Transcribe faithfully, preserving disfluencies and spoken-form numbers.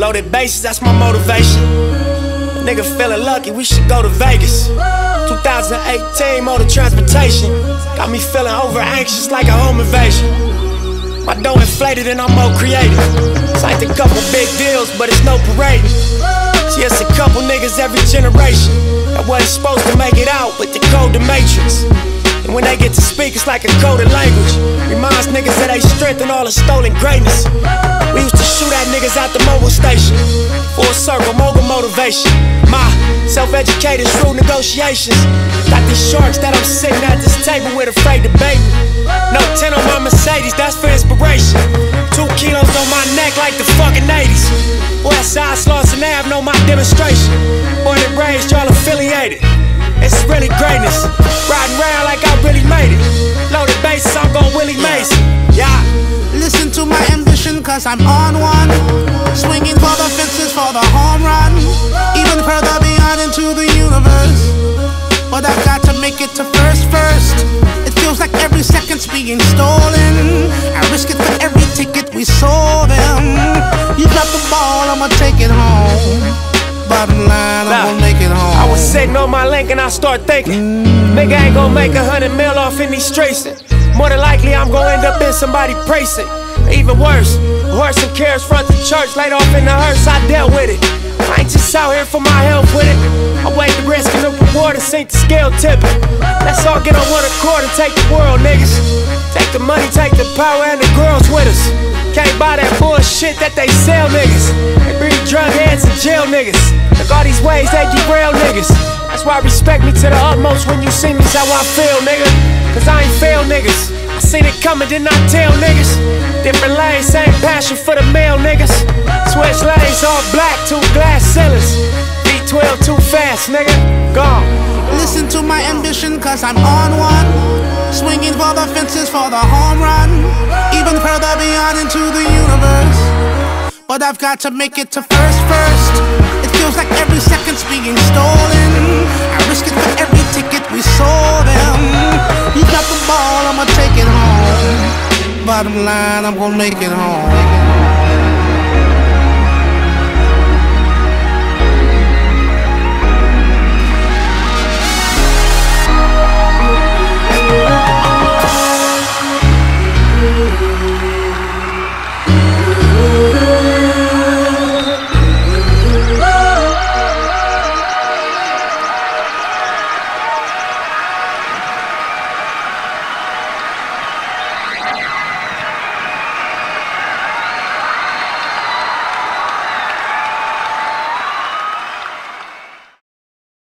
Loaded bases, that's my motivation. A nigga feeling lucky, we should go to Vegas. two thousand eighteen motor transportation got me feeling over anxious like a home invasion. My dough inflated and I'm more creative. Signed a couple big deals, but it's no parading. See, it's a couple niggas every generation that wasn't supposed to make it out, but they code the matrix. And when they get to speak, it's like a coded language. Reminds niggas that they strength and all the stolen greatness. We used to shoot at niggas at the mobile station. Full circle, mogul motivation. My self-educated, shrewd negotiations. Got these sharks that I'm sitting at this table with, afraid to bait me. No ten on my Mercedes, that's for inspiration. Two kilos on my neck like the fucking eighties. Westside Slauson Ave know my demonstration. Born and raised, y'all affiliated. It's really greatness. Riding around like I really made it. Loaded bases, I'm gon' Willie Mason. Yeah. Listen to my ambition, cause I'm on one. Swinging for the fences for the home run. Even further beyond into the universe. But I've got to make it to first first. It feels like every second's being stolen. I risk it for every ticket we sold them. You got the ball, I'ma take it home. Bottom line, I'm gonna make it home. I was sitting on my link and I start thinking, nigga ain't gonna make a hundred mil off in these streets. More than likely I'm gonna end up in somebody precinct. Even worse, horse and carrots front the church, laid off in the hearse, I dealt with it. I ain't just out here for my health with it. I weighed the risk and the reward and sink the scale tipping. Let's all get on one accord and take the world, niggas. Take the money, take the power and the girls with us. Can't buy that bullshit that they sell, niggas. They breed drug heads and jail niggas. Look all these ways they derail niggas. That's why respect me to the utmost when you see me, that's how I feel, nigga. Cause I ain't fail niggas. I seen it coming, did not tell niggas. Different lanes, same passion for the male niggas. Switch lanes, all black, two glass ceilings. V twelve too fast, nigga, gone. Listen to my ambition, cause I'm on one. Swinging for the fences for the home run. Even further beyond into the universe. But I've got to make it to first first. It feels like every second's being stolen. I risk it for every ticket we sold them. You got the ball, I'ma take it home. Bottom line, I'm gonna make it home.